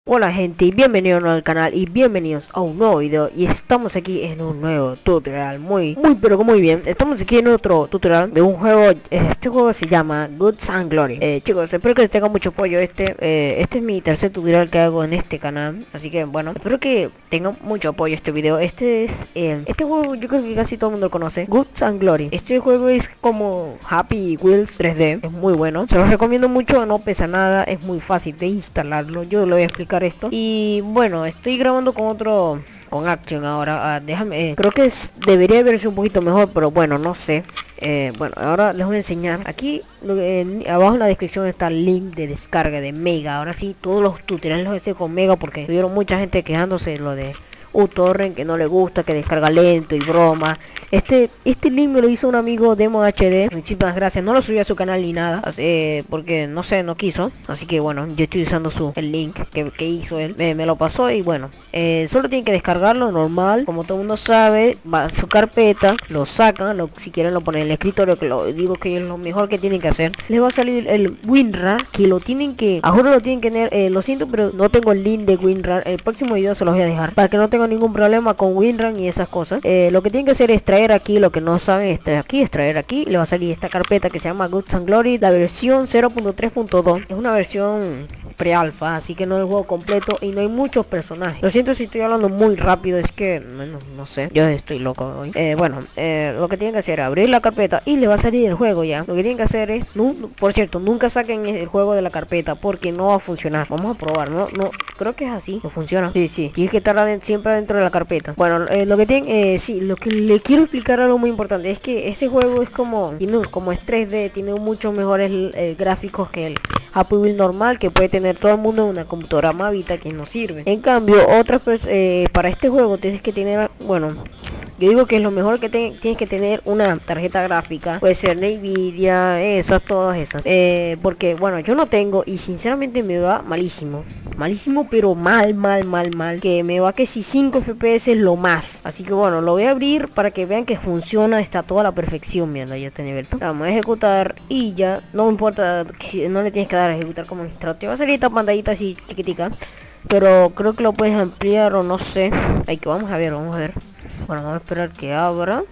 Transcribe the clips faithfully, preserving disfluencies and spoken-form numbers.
Hola gente y bienvenidos al canal y bienvenidos a un nuevo video. Y estamos aquí en un nuevo tutorial muy muy pero que muy bien. Estamos aquí en otro tutorial de un juego. Este juego se llama Guts and Glory. eh, Chicos, espero que les tenga mucho apoyo. Este eh, este es mi tercer tutorial que hago en este canal, así que bueno, espero que tengan mucho apoyo este video. Este es eh, este juego, yo creo que casi todo el mundo lo conoce, Guts and Glory. Este juego es como Happy Wheels tres D, es muy bueno, se los recomiendo mucho, no pesa nada, es muy fácil de instalarlo. Yo lo voy a explicar esto. Y bueno, estoy grabando con otro, con Action ahora. uh, déjame, eh, creo que es, debería verse un poquito mejor, pero bueno, no sé. eh, bueno, ahora les voy a enseñar aquí en, abajo en la descripción está el link de descarga de Mega. Ahora sí, todos los tutoriales los hice con Mega porque tuvieron mucha gente quejándose de lo de uTorrent, que no le gusta, que descarga lento y broma. Este este link me lo hizo un amigo Demo H D. Muchísimas gracias. No lo subí a su canal ni nada, eh, porque no sé, no quiso. Así que bueno, yo estoy usando su el link que, que hizo él. Me, me lo pasó y bueno, eh, solo tienen que descargarlo normal. Como todo el mundo sabe, va a su carpeta, lo sacan, lo, si quieren lo ponen en el escritorio, que lo digo que es lo mejor que tienen que hacer. Les va a salir el WinRAR, que lo tienen que, ahora lo tienen que tener. Eh, lo siento, pero no tengo el link de WinRAR. El próximo video se los voy a dejar para que no tengan ningún problema con WinRAR y esas cosas. Eh, lo que tienen que hacer es traer aquí, lo que no saben es traer aquí, es traer aquí, le va a salir esta carpeta que se llama Guts and Glory, la versión cero punto tres punto dos. Es una versión pre-alfa, así que no es el juego completo y no hay muchos personajes. Lo siento si estoy hablando muy rápido, es que no, no, no sé, yo estoy loco hoy. Eh, bueno, eh, lo que tienen que hacer es abrir la carpeta y le va a salir el juego ya. Lo que tienen que hacer es, no, por cierto, nunca saquen el juego de la carpeta porque no va a funcionar. Vamos a probar, no, no, creo que es así, no funciona. Sí, sí, tienes que estar adentro, siempre dentro de la carpeta. Bueno, eh, lo que tienen, eh, sí, lo que le quiero explicar algo muy importante es que este juego es como, tiene, como es tres D, tiene muchos mejores eh, gráficos que el Happy Wheel normal que puede tener todo el mundo en una computadora Mavita que no sirve. En cambio, otras eh, para este juego tienes que tener, bueno, yo digo que es lo mejor que te, tienes que tener una tarjeta gráfica. Puede ser Nvidia, esas, todas esas. Eh, porque, bueno, yo no tengo y sinceramente me va malísimo. Malísimo, pero mal, mal, mal, mal. Que me va que si cinco F P S es lo más. Así que bueno, lo voy a abrir para que vean que funciona. Está toda la perfección. Mira, ya está nivel. Vamos a ejecutar y ya. No me importa, si no le tienes que dar a ejecutar como administrador. Te va a salir esta pantallita así chiquitica. Pero creo que lo puedes ampliar o no sé. Ahí que vamos a ver, vamos a ver. Bueno, vamos a esperar que abra.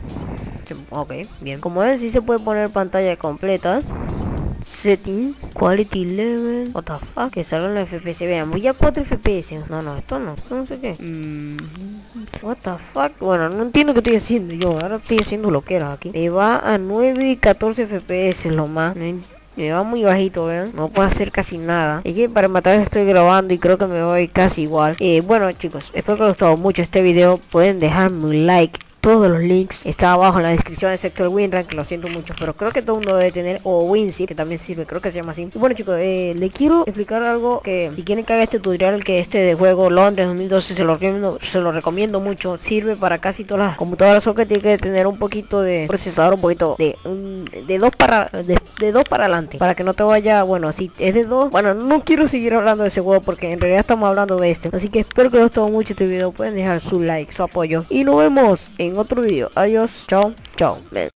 Ok, bien. Como ven, sí se puede poner pantalla completa. Settings, quality level, what the fuck, que salgan los F P S. Vean, voy a cuatro F P S. No, no, esto no, no sé qué. mm, What the fuck. Bueno, no entiendo qué estoy haciendo yo. Ahora estoy haciendo lo que era aquí. Me va a nueve y catorce F P S lo más. Me va muy bajito, vean. No puedo hacer casi nada. Es que para matar estoy grabando y creo que me voy casi igual. eh, Bueno chicos, espero que les haya gustado mucho este video. Pueden dejarme un like. Todos los links están abajo en la descripción, excepto el WinRAR, que lo siento mucho, pero creo que todo el mundo debe tener, o WinZip, que también sirve, creo que se llama así. Y bueno chicos, eh, le quiero explicar algo que si quieren que haga este tutorial, que este de juego Londres dos mil doce se lo recomiendo, se lo recomiendo mucho. Sirve para casi todas las computadoras, solo que tiene que tener un poquito de procesador, un poquito de un, de dos para de, de dos para adelante, para que no te vaya, bueno, si es de dos, bueno, no quiero seguir hablando de ese juego porque en realidad estamos hablando de este. Así que espero que les haya gustado mucho este video. Pueden dejar su like, su apoyo y nos vemos en otro video. Adiós, chao, chao.